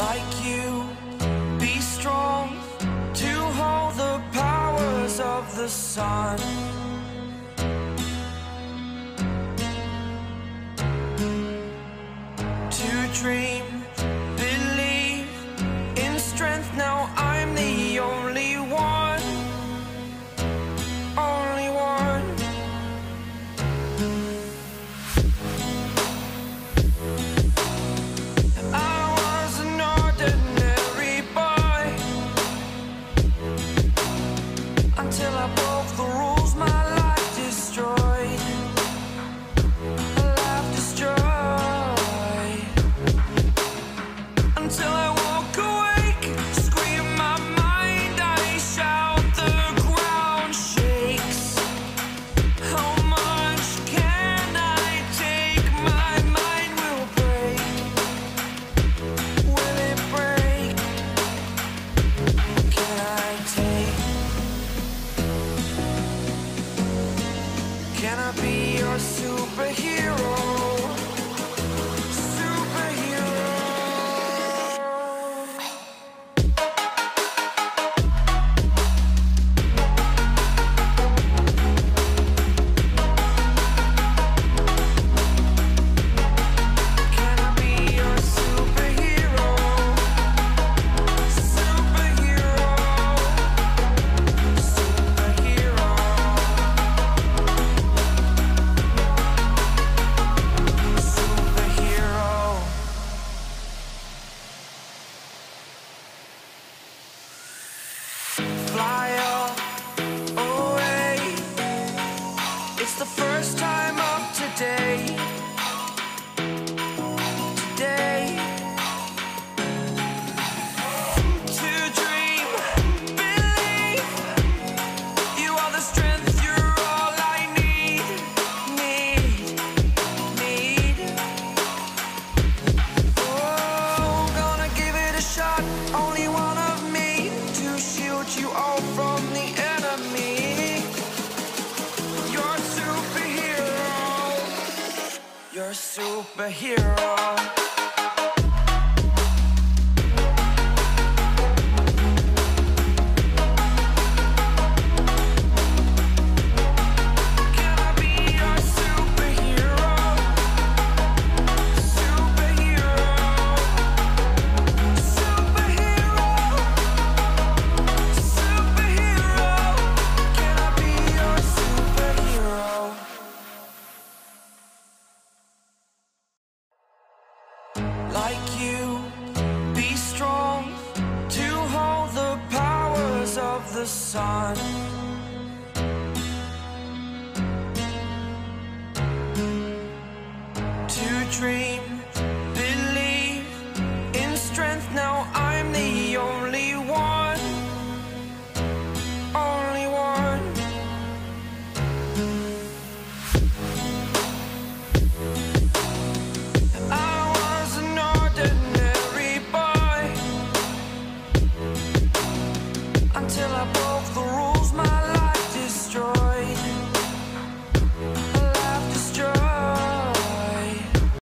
like you. Be strong to hold the powers of the sun. To dream, believe in strength. Now I'm the only one, only one. I was an ordinary boy until I broke the rules. My life destroyed, a life destroyed. Until I walk awake, scream my mind, I shout, the ground shakes. How much can I take? My mind will break. Will it break? Can I take? Can I be your superhero? Superhero. Can I be your superhero? Superhero. Superhero. Superhero. Fly up, away. It's the first time of today. Today. To dream, believe. You are the strength, you're all I need. Need. Oh, gonna give it a shot. Only one of me to shield you all from the enemy. You're a superhero. You're a superhero. Can I be your superhero? Superhero. Superhero. Superhero. Can I be your superhero? Like you, be strong to hold the powers of the sun. To dream,